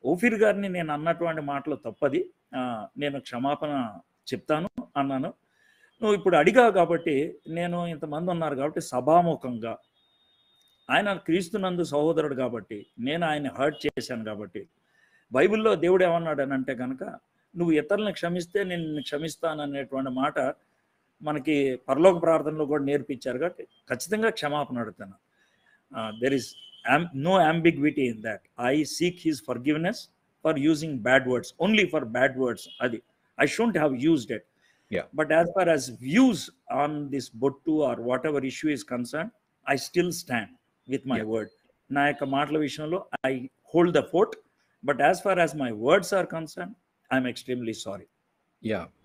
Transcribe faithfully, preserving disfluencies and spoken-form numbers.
Ophir గారిని నేను అన్నటువంటి మాటలు తప్పది, నేను క్షమాపణ చెప్తాను అన్నాను. నువ్వు ఇప్పుడు అడిగావు కాబట్టి నేను ఇంతమంది ఉన్నారు కాబట్టి సభాముఖంగా, ఆయన క్రీస్తునందు సహోదరుడు కాబట్టి నేను ఆయన హర్ట్ చేశాను కాబట్టి, బైబిల్లో దేవుడు ఏమన్నాడు అని అంటే కనుక నువ్వు ఇతరులను క్షమిస్తే నేను నిన్ను క్షమిస్తాను అనేటువంటి మాట మనకి పరలోక ప్రార్థనలో కూడా నేర్పించారు. కాబట్టి ఖచ్చితంగా క్షమాపణ అడుగుతాను. There is no ambiguity in that. I seek his forgiveness for using bad words, only for bad words. అది I shouldn't have used it. But as far as views on this బొట్టు are whatever issue is concern, I still stand with my word. నా యొక్క మాటల విషయంలో I hold the fort. But as far as my words are concern, I'm extremely sorry. Yeah,